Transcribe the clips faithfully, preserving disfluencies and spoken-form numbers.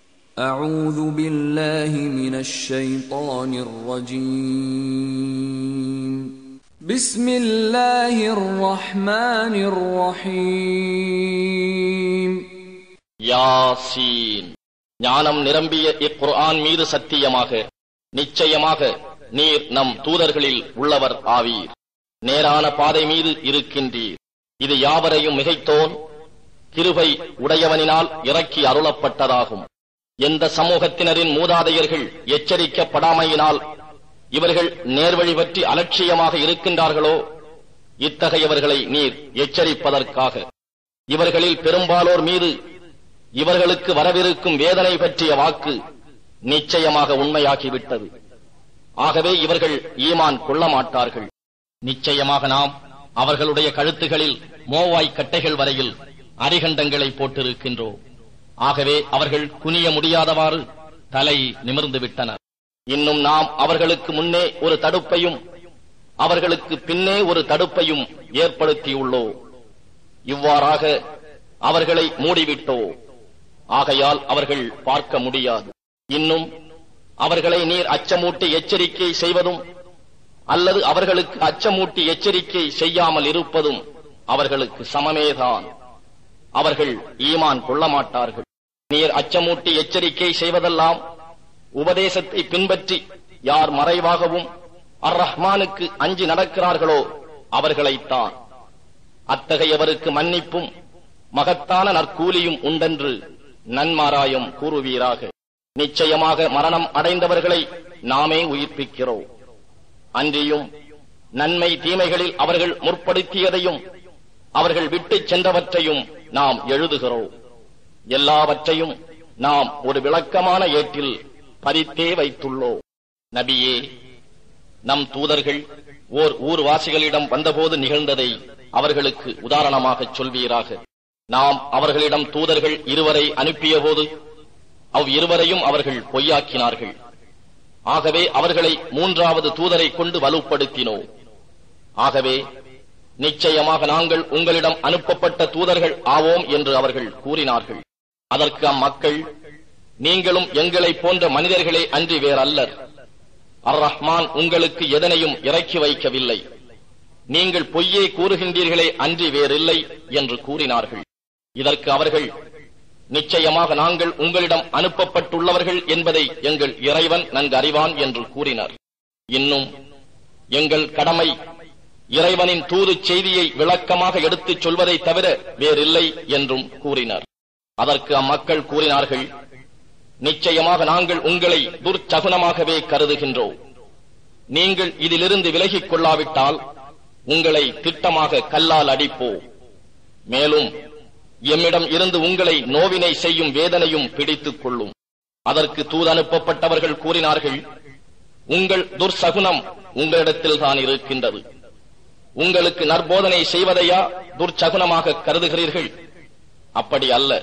أعوذ بالله من الشيطان الرجيم بسم الله الرحمن الرحيم யாசீன். ஞானம் நிரம்பிய இக்குர்ஆன் மீது சத்தியமாக, நிச்சயமாக நீர் நம் தூதர்களில் உள்ளவர் ஆவீர். நேரான பாதை மீது இருக்கின்றீர். இது யாவரையும் மிகைத்தோன் கிருபை உடையவனினால் இறக்கி அருளப்பட்டதாகும். எந்த சமூகத்தினரின் மூதாதையர்கள் எச்சரிக்கப்படாமையினால் இவர்கள் நேர்வழி பற்றி அலட்சியமாக இருக்கின்றார்களோ, இத்தகையவர்களை நீர் எச்சரிப்பதற்காக இவர்களில் பெரும்பாலோர் மீது இவர்களுக்கு வரவிருக்கும் வேதனை பற்றிய வாக்கு நிச்சயமாக உண்மையாகிவிட்டது. ஆகவே இவர்கள் ஈமான் கொள்ள மாட்டார்கள். நிச்சயமாக நாம் அவர்களுடைய கழுத்துகளில் மோவாய் கட்டைகள் வரையில் அரிகண்டங்களை போட்டிருக்கின்றோம். ஆகவே அவர்கள் குனிய முடியாதவாறு தலை நிமிர்ந்து விட்டனர். இன்னும் நாம் அவர்களுக்கு முன்னே ஒரு தடுப்பையும் அவர்களுக்கு பின்னே ஒரு தடுப்பையும் ஏற்படுத்தியுள்ளோம். இவ்வாறாக அவர்களை மூடிவிட்டோ, ஆகையால் அவர்கள் பார்க்க முடியாது. இன்னும் அவர்களை நீர் அச்சமூட்டி எச்சரிக்கை செய்வதும் அல்லது அவர்களுக்கு அச்சமூட்டி எச்சரிக்கை செய்யாமல் இருப்பதும் அவர்களுக்கு சமமேதான். அவர்கள் ஈமான் கொள்ள மாட்டார்கள். நீர் அச்சமூட்டி எச்சரிக்கை செய்வதெல்லாம் உபதேசத்தை பின்பற்றி யார் மறைவாகவும் அர் ரஹ்மானுக்கு அஞ்சி நடக்கிறார்களோ அவர்களைத்தான். அத்தகையவருக்கு மன்னிப்பும் மகத்தான நற்கூலியும் உண்டென்று நன்மாராயம் கூறுவீராக. நிச்சயமாக மரணம் அடைந்தவர்களை நாமே உயிர்ப்பிக்கிறோம். அன்றியும் நன்மை தீமைகளில் அவர்கள் முற்படுத்தியதையும் அவர்கள் விட்டுச் சென்றவற்றையும் நாம் எழுதுகிறோம். எல்லாவற்றையும் நாம் ஒரு விளக்கமான ஏட்டில் பதித்தே வைத்துள்ளோம். நபியே, நம் தூதர்கள் ஓர் ஊர்வாசிகளிடம் வந்தபோது நிகழ்ந்ததை அவர்களுக்கு உதாரணமாக சொல்வீராக. நாம் அவர்களிடம் தூதர்கள் இருவரை அனுப்பிய போது அவ் இருவரையும் அவர்கள் பொய்யாக்கினார்கள். ஆகவே அவர்களை மூன்றாவது தூதரை கொண்டு வலுப்படுத்தினோம். ஆகவே நிச்சயமாக நாங்கள் உங்களிடம் அனுப்பப்பட்ட தூதர்கள் ஆவோம் என்று அவர்கள் கூறினார்கள். அதற்கு அம்மக்கள், நீங்களும் எங்களை போன்ற மனிதர்களே அன்றி வேறல்லர். அர் ரஹ்மான் உங்களுக்கு எதனையும் இறக்கி வைக்கவில்லை. நீங்கள் பொய்யே கூறுகின்றீர்களே அன்றி வேறில்லை என்று கூறினார்கள். இதற்கு அவர்கள், நிச்சயமாக நாங்கள் உங்களிடம் அனுப்பப்பட்டுள்ளவர்கள் என்பதை எங்கள் இறைவன் நன்கு அறிவான் என்று கூறினர். இன்னும் எங்கள் கடமை இறைவனின் தூது செய்தியை விளக்கமாக எடுத்துச் சொல்வதை தவிர வேறில்லை என்றும் கூறினர். அதற்கு அம்மக்கள் கூறினார்கள், நிச்சயமாக நாங்கள் உங்களை துர்ச்சகுனமாகவே கருதுகின்றோம். நீங்கள் இதிலிருந்து விலகிக் கொள்ளாவிட்டால் உங்களை திட்டமாக கல்லால் அடிப்போம். மேலும் எம்மிடம் இருந்து உங்களை நோவினை செய்யும் வேதனையும் பிடித்துக் கொள்ளும். அதற்கு தூதனுப்பப்பட்டவர்கள் கூறினார்கள், உங்கள் துர்சகுனம் உங்களிடத்தில் தான் இருக்கின்றது. உங்களுக்கு நற்போதனை செய்வதையா துர்ச்சகுனமாக கருதுகிறீர்கள்? அப்படி அல்ல,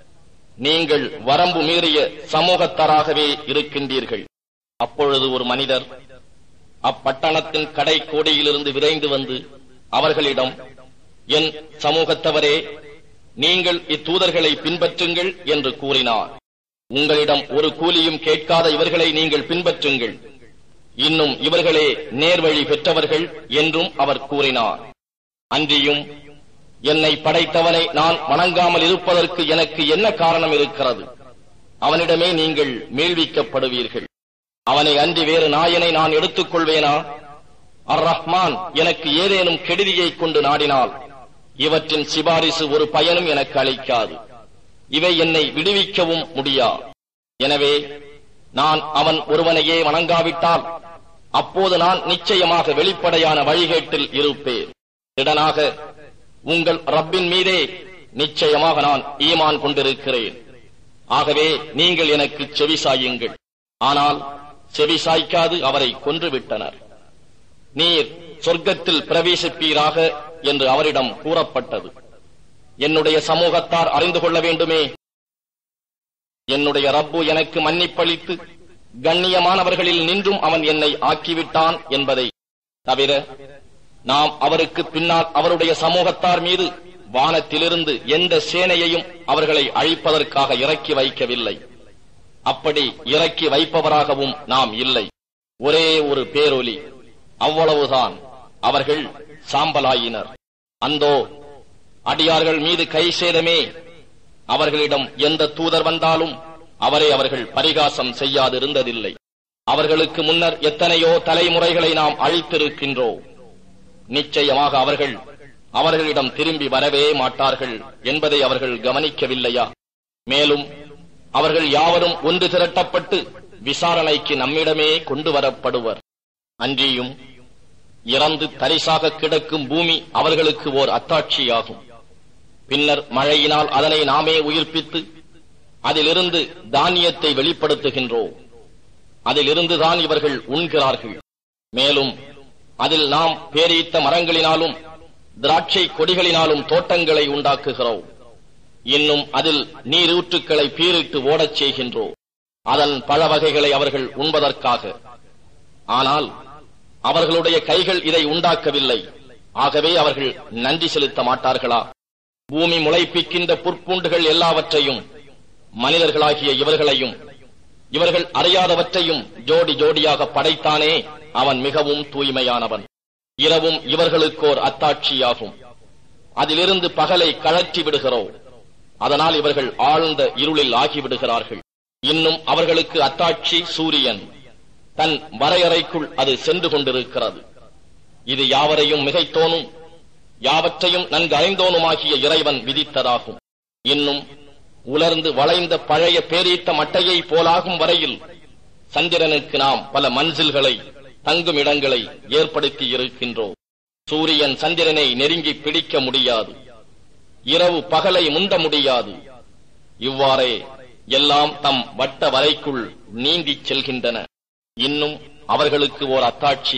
நீங்கள் வரம்பு மீறிய சமூகத்தாராகவே இருக்கின்றீர்கள். அப்பொழுது ஒரு மனிதர் அப்பட்டணத்தின் கடை கோடியிலிருந்து விரைந்து வந்து அவர்களிடம், என் சமூகத்தவரே, நீங்கள் இத்தூதர்களை பின்பற்றுங்கள் என்று கூறினார். உங்களிடம் ஒரு கூலியும் கேட்காத இவர்களை நீங்கள் பின்பற்றுங்கள். இன்னும் இவர்களே நேர்வழி பெற்றவர்கள் என்றும் அவர் கூறினார். அன்றியும், என்னை படைத்தவனை நான் வணங்காமல் இருப்பதற்கு எனக்கு என்ன காரணம் இருக்கிறது? அவனிடமே நீங்கள் மீள்விக்கப்படுவீர்கள். அவனை அன்றி வேறு நாயனை நான் எடுத்துக் கொள்வேனா? அர் ரஹ்மான் எனக்கு ஏதேனும் கெடுதியை கொண்டு நாடினால் இவற்றின் சிபாரிசு ஒரு பயனும் எனக்கு அளிக்காது. இவை என்னை விடுவிக்கவும் முடியா. எனவே நான் அவன் ஒருவனையே வணங்காவிட்டால் அப்போது நான் நிச்சயமாக வெளிப்படையான வழிகேட்டில் இருப்பேன். திடனாக உங்கள் ரப்பின் மீதே நிச்சயமாக நான் ஈமான் கொண்டிருக்கிறேன். ஆகவே நீங்கள் எனக்கு செவிசாயுங்கள். ஆனால் செவிசாய்க்காது அவரை கொன்றுவிட்டனர். நீர் சொர்க்கத்தில் பிரவேசிப்பீராக என்று அவரிடம் கூறப்பட்டது. என்னுடைய சமூகத்தார் அறிந்து கொள்ள வேண்டுமே, என்னுடைய ரப்பு எனக்கு மன்னிப்பளித்து கண்ணியமானவர்களில் நின்றும் அவன் என்னை ஆக்கிவிட்டான் என்பதை தவிர நாம் அவருக்கு பின்னால் அவருடைய சமூகத்தார் மீது வானத்திலிருந்து எந்த சேனையையும் அவர்களை அழிப்பதற்காக இறக்கி வைக்கவில்லை. அப்படி இறக்கி வைப்பவராகவும் நாம் இல்லை. ஒரே ஒரு பேரொலி, அவ்வளவுதான். அவர்கள் சாம்பலாயினர். அந்தோ அடியார்கள் மீது கை சேதமே. அவர்களிடம் எந்த தூதர் வந்தாலும் அவரை அவர்கள் பரிகாசம் செய்யாதிருந்ததில்லை. அவர்களுக்கு முன்னர் எத்தனையோ தலைமுறைகளை நாம் அழித்திருக்கின்றோம். நிச்சயமாக அவர்கள் அவர்களிடம் திரும்பி வரவே மாட்டார்கள் என்பதை அவர்கள் கவனிக்கவில்லையா? மேலும் அவர்கள் யாவரும் ஒன்று திரட்டப்பட்டு விசாரணைக்கு நம்மிடமே கொண்டு வரப்படுவர். அன்றியும் இறந்து தரிசாக கிடக்கும் பூமி அவர்களுக்கு ஓர் அத்தாட்சியாகும். பின்னர் மழையினால் அதனை நாமே உயிர்ப்பித்து அதிலிருந்து தானியத்தை வெளிப்படுத்துகின்றோம். அதிலிருந்துதான் இவர்கள் உண்கிறார்கள். மேலும் அதில் நாம் பேரீத்த மரங்களினாலும் திராட்சை கொடிகளினாலும் தோட்டங்களை உண்டாக்குகிறோம். இன்னும் அதில் நீரூற்றுக்களை பீரிட்டு ஓடச் செய்கின்றோம், அதன் பழ வகைகளை அவர்கள் உண்பதற்காக. ஆனால் அவர்களுடைய கைகள் இதை உண்டாக்கவில்லை. ஆகவே அவர்கள் நன்றி செலுத்த மாட்டார்களா? பூமி முளைப்பிக்கின்ற புற்பூண்டுகள் எல்லாவற்றையும், மனிதர்களாகிய இவர்களையும் இவர்கள் அறியாதவற்றையும் ஜோடி ஜோடியாக படைத்தானே, அவன் மிகவும் தூய்மையானவன். இரவும் இவர்களுக்கோர் அத்தாட்சியாகும். அதிலிருந்து பகலை கழற்றி விடுகிறோம். அதனால் இவர்கள் ஆழ்ந்த இருளில் ஆகிவிடுகிறார்கள். இன்னும் அவர்களுக்கு அத்தாட்சி சூரியன். தன் வரையறைக்குள் அது சென்று கொண்டிருக்கிறது. இது யாவரையும் மிகைத்தோனும் யாவற்றையும் நன்கு அறிந்தோனுமாகிய இறைவன் விதித்ததாகும். இன்னும் உலர்ந்து வளைந்த பழைய பேரீத்த மட்டையை போலாகும் வரையில் சந்திரனுக்கு நாம் பல மன்சில்களை, தங்கும் இடங்களை ஏற்படுத்தி இருக்கின்றோம். சூரியன் சந்திரனை நெருங்கி பிடிக்க முடியாது, இரவு பகலை முந்த முடியாது. இவ்வாறே எல்லாம் தம் வட்ட வரைக்குள் நீந்திச் செல்கின்றன. இன்னும் அவர்களுக்கு ஓர் அத்தாட்சி,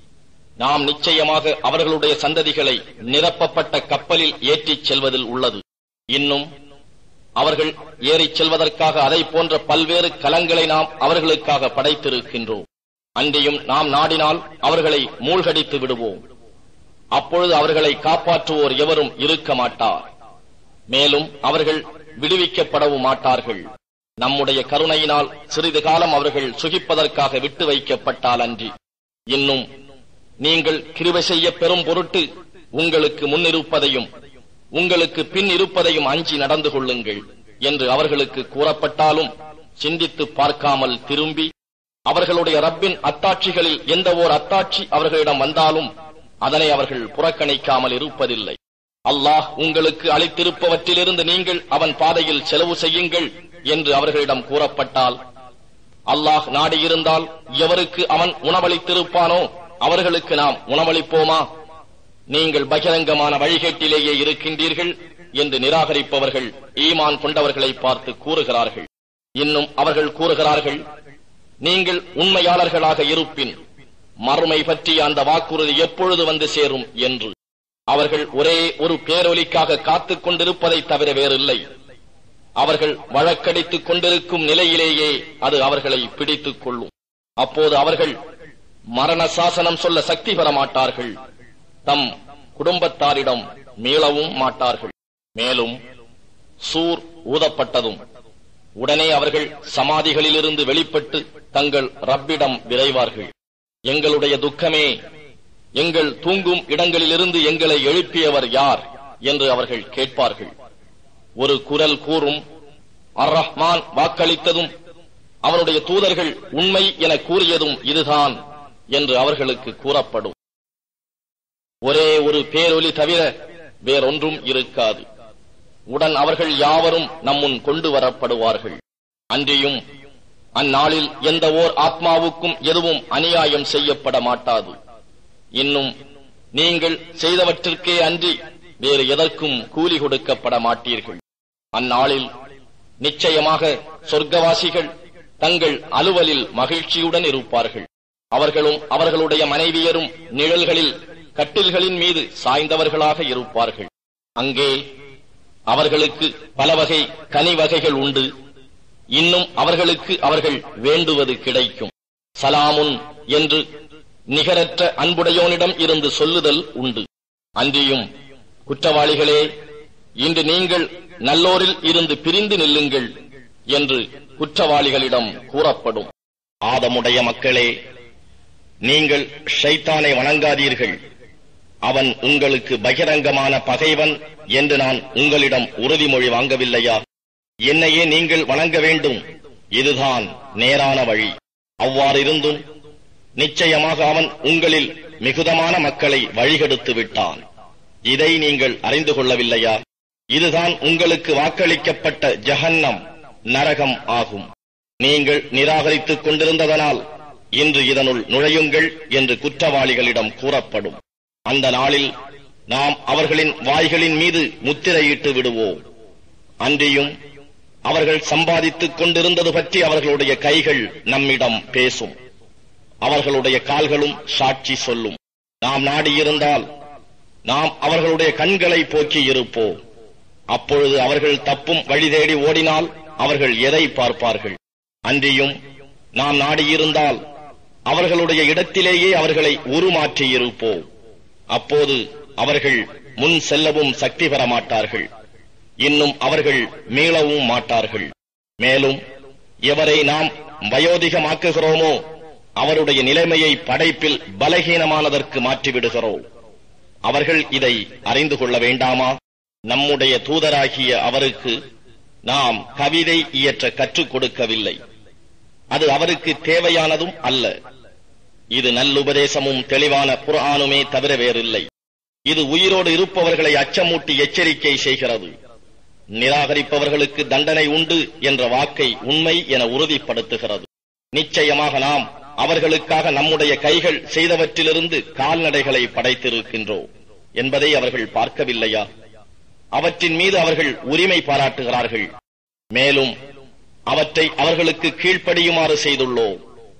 நாம் நிச்சயமாக அவர்களுடைய சந்ததிகளை நிரப்பப்பட்ட கப்பலில் ஏற்றிச் செல்வதில் உள்ளது. இன்னும் அவர்கள் ஏறிச் செல்வதற்காக அதை போன்ற பல்வேறு கலங்களை நாம் அவர்களுக்காக படைத்திருக்கின்றோம். அன்றியும் நாம் நாடினால் அவர்களை மூழ்கடித்து விடுவோம். அப்பொழுது அவர்களை காப்பாற்றுவோர் எவரும் இருக்க மாட்டார். மேலும் அவர்கள் விடுவிக்கப்படவும் மாட்டார்கள். நம்முடைய கருணையினால் சிறிது காலம் அவர்கள் சுகிப்பதற்காக விட்டு வைக்கப்பட்டால் அன்றி. இன்னும் நீங்கள் கிருபை செய்ய பெறும் பொருட்டு உங்களுக்கு முன்னிருப்பதையும் உங்களுக்கு பின் இருப்பதையும் அஞ்சி நடந்து கொள்ளுங்கள் என்று அவர்களுக்கு கூறப்பட்டாலும் சிந்தித்து பார்க்காமல் திரும்பி அவர்களுடைய ரப்பின் அத்தாட்சிகளில் எந்த ஓர் அத்தாட்சி அவர்களிடம் வந்தாலும் அதனை அவர்கள் புறக்கணிக்காமல் இருப்பதில்லை. அல்லாஹ் உங்களுக்கு அளித்திருப்பவற்றிலிருந்து நீங்கள் அவன் பாதையில் செலவு செய்யுங்கள் என்று அவர்களிடம் கூறப்பட்டால், அல்லாஹ் நாடியிருந்தால் எவருக்கு அவன் உணவளித்திருப்பானோ அவர்களுக்கு நாம் உணவளிப்போமா? நீங்கள் பகிரங்கமான வழிகேட்டிலேயே இருக்கின்றீர்கள் என்று நிராகரிப்பவர்கள் ஈமான் கொண்டவர்களை பார்த்து கூறுகிறார்கள். இன்னும் அவர்கள் கூறுகிறார்கள், நீங்கள் உண்மையாளர்களாக இருப்பின் மறுமை பற்றிய அந்த வாக்குறுதி எப்பொழுது வந்து சேரும் என்று. அவர்கள் ஒரே ஒரு பேரொலிக்காக காத்துக் கொண்டிருப்பதை தவிர வேறில்லை. அவர்கள் வழக்கடித்துக் கொண்டிருக்கும் நிலையிலேயே அது அவர்களை பிடித்துக் கொள்ளும். அப்போது அவர்கள் மரண சாசனம் சொல்ல சக்தி பெற மாட்டார்கள், தம் குடும்பத்தாரிடம் மீளவும் மாட்டார்கள். மேலும் சூர் ஊதப்பட்டதும் உடனே அவர்கள் சமாதிகளிலிருந்து வெளிப்பட்டு தங்கள் ரப்பிடம் விரைவார்கள். எங்களுடைய துக்கமே, எங்கள் தூங்கும் இடங்களிலிருந்து எங்களை எழுப்பியவர் யார் என்று அவர்கள் கேட்பார்கள். ஒரு குரல் கூறும், அர் ரஹ்மான் வாக்களித்ததும் அவனுடைய தூதர்கள் உண்மை என கூறியதும் இதுதான் என்று அவர்களுக்கு கூறப்படும். ஒரே ஒரு பேரொலி தவிர வேறொன்றும் இருக்காது. உடன் அவர்கள் யாவரும் நம்முன் கொண்டு வரப்படுவார்கள். அன்றியும் அந்நாளில் எந்த ஓர் ஆத்மாவுக்கும் எதுவும் அநியாயம் செய்யப்பட மாட்டாது. இன்னும் நீங்கள் செய்தவற்றிற்கே அன்றி வேறு எதற்கும் கூலி கொடுக்கப்பட மாட்டீர்கள். அந்நாளில் நிச்சயமாக சொர்க்கவாசிகள் தங்கள் அலுவலில் மகிழ்ச்சியுடன் இருப்பார்கள். அவர்களும் அவர்களுடைய மனைவியரும் நிழல்களில் கட்டில்களின் மீது சாய்ந்தவர்களாக இருப்பார்கள். அங்கே அவர்களுக்கு பல வகை கனி வகைகள் உண்டு. இன்னும் அவர்களுக்கு அவர்கள் வேண்டுவது கிடைக்கும். சலாமுன் என்று நிகரற்ற அன்புடையோனிடம் இருந்து சொல்லுதல் உண்டு. அன்றியும் குற்றவாளிகளே, இன்று நீங்கள் நல்லோரில் இருந்து பிரிந்து நில்லுங்கள், என்று குற்றவாளிகளிடம் கூறப்படும். ஆதமுடைய மக்களே, நீங்கள் ஷைத்தானை வணங்காதீர்கள், அவன் உங்களுக்கு பகிரங்கமான பகைவன் என்று நான் உங்களிடம் உறுதிமொழி வாங்கவில்லையா? என்னையே நீங்கள் வணங்க வேண்டும், இதுதான் நேரான வழி. அவ்வாறிருந்தும் நிச்சயமாக அவன் உங்களில் மிகுதமான மக்களை வழிகெடுத்து விட்டான். இதை நீங்கள் அறிந்து கொள்ளவில்லையா? இதுதான் உங்களுக்கு வாக்களிக்கப்பட்ட ஜஹன்னம், நரகம் ஆகும். நீங்கள் நிராகரித்துக் கொண்டிருந்ததனால் இன்று இதனுள் நுழையுங்கள் என்று குற்றவாளிகளிடம் கூறப்படும். அந்த நாளில் நாம் அவர்களின் வாய்களின் மீது முத்திரையிட்டு விடுவோம். அன்றியும் அவர்கள் சம்பாதித்துக் கொண்டிருந்தது பற்றி அவர்களுடைய கைகள் நம்மிடம் பேசும், அவர்களுடைய கால்களும் சாட்சி சொல்லும். நாம் நாடியிருந்தால் நாம் அவர்களுடைய கண்களை போக்கி இருப்போம். அப்பொழுது அவர்கள் தப்பும் வழி தேடி ஓடினால் அவர்கள் எதை பார்ப்பார்கள்? அன்றியும் நாம் நாடியிருந்தால் அவர்களுடைய இடத்திலேயே அவர்களை உருமாற்றி இருப்போம். அப்போது அவர்கள் முன் செல்லவும் சக்தி பெற மாட்டார்கள், இன்னும் அவர்கள் மீளவும் மாட்டார்கள். மேலும் எவரை நாம் வயோதிகமாக்குகிறோமோ அவருடைய நிலைமையை படைப்பில் பலகீனமானதற்கு மாற்றிவிடுகிறோம். அவர்கள் இதை அறிந்து கொள்ள வேண்டாமா? நம்முடைய தூதராகிய அவருக்கு நாம் கவிதை இயற்ற கற்றுக் கொடுக்கவில்லை, அது அவருக்கு தேவையானதும் அல்ல. இது நல்லுபதேசமும் தெளிவான குர்ஆனுமே தவிர வேறில்லை. இது உயிரோடு இருப்பவர்களை அச்சமூட்டி எச்சரிக்கை செய்கிறது. நிராகரிப்பவர்களுக்கு தண்டனை உண்டு என்ற வாக்கை உண்மை என உறுதிப்படுத்துகிறது. நிச்சயமாக நாம் அவர்களுக்காக நம்முடைய கைகள் செய்தவற்றிலிருந்து கால்நடைகளை படைத்திருக்கின்றோம் என்பதை அவர்கள் பார்க்கவில்லையா? அவற்றின் மீது அவர்கள் உரிமை பாராட்டுகிறார்கள். மேலும் அவற்றை அவர்களுக்கு கீழ்ப்படியுமாறு செய்துள்ளோம்.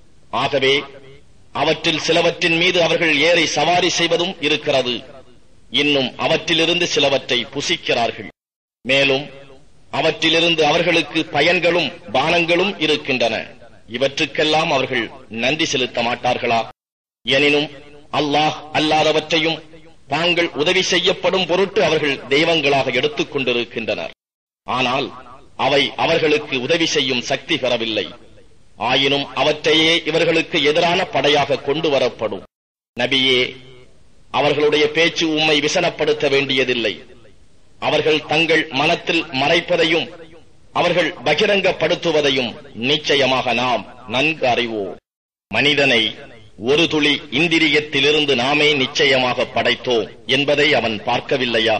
ஆகவே அவற்றில் சிலவற்றின் மீது அவர்கள் ஏறி சவாரி செய்வதும் இருக்கிறது. இன்னும் அவற்றிலிருந்து சிலவற்றை புசிக்கிறார்கள். மேலும் அவற்றிலிருந்து அவர்களுக்கு பயன்களும் பானங்களும் இருக்கின்றன. இவற்றுக்கெல்லாம் அவர்கள் நன்றி செலுத்த மாட்டார்களா? எனினும் அல்லாஹ் அல்லாதவற்றையும் தாங்கள் உதவி செய்யப்படும் பொருட்டு அவர்கள் தெய்வங்களாக எடுத்துக் கொண்டிருக்கின்றனர். ஆனால் அவை அவர்களுக்கு உதவி செய்யும் சக்தி பெறவில்லை. ஆயினும் அவற்றையே இவர்களுக்கு எதிரான படையாக கொண்டு வரப்படும். நபியே, அவர்களுடைய பேச்சு உம்மை விசனப்படுத்த வேண்டியதில்லை. அவர்கள் தங்கள் மனத்தில் மறைப்பதையும் அவர்கள் பகிரங்கப்படுத்துவதையும் நிச்சயமாக நாம் நன்கு அறிவோம். மனிதனை ஒரு துளி இந்திரியத்திலிருந்து நாமே நிச்சயமாக படைத்தோம் என்பதை அவன் பார்க்கவில்லையா?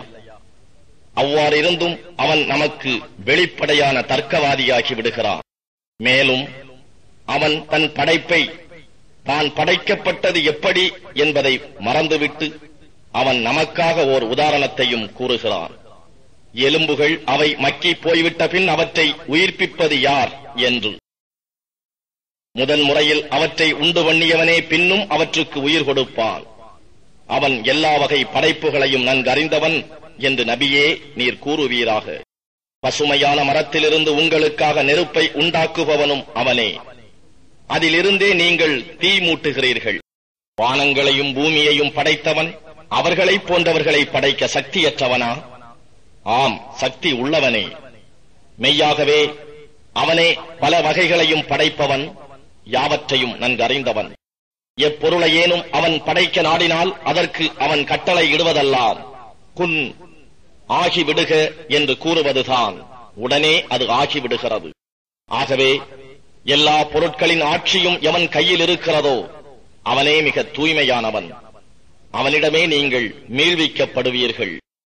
அவ்வாறிருந்தும் அவன் நமக்கு வெளிப்படையான தர்க்கவாதியாகி விடுகிறான். மேலும் அவன் தன் படைப்பை தான் படைக்கப்பட்டது எப்படி என்பதை மறந்துவிட்டு அவன் நமக்காக ஓர் உதாரணத்தையும் கூறுகிறான். எலும்புகள் அவை மக்கி போய்விட்ட பின் அவற்றை உயிர்ப்பிப்பது யார் என்று. முதன் முறையில் அவற்றை உண்டு பண்ணியவனே பின்னும் அவற்றுக்கு உயிர் கொடுப்பான். அவன் எல்லா வகை படைப்புகளையும் நன்கறிந்தவன் என்று நபியே நீர் கூறுவீராக. பசுமையான மரத்திலிருந்து உங்களுக்காக நெருப்பை உண்டாக்குபவனும் அவனே. அதிலிருந்தே நீங்கள் தீ மூட்டுகிறீர்கள். வானங்களையும் பூமியையும் படைத்தவன் அவர்களைப் போன்றவர்களை படைக்க சக்தியற்றவனா? ஆம், சக்தி உள்ளவனே. மெய்யாகவே அவனே பல வகைகளையும் படைப்பவன், யாவற்றையும் நன்கறிந்தவன். எப்பொருளையேனும் அவன் படைக்க நாடினால் அதற்கு அவன் கட்டளை இடுவதல்லாம் குன் ஆகிவிடுக என்று கூறுவதுதான். உடனே அது ஆகிவிடுகிறது. ஆகவே எல்லா பொருட்களின் ஆட்சியும் எவன் கையில் இருக்கிறதோ அவனே மிக தூய்மையானவன். அவனிடமே நீங்கள் மீள்விக்கப்படுவீர்கள்.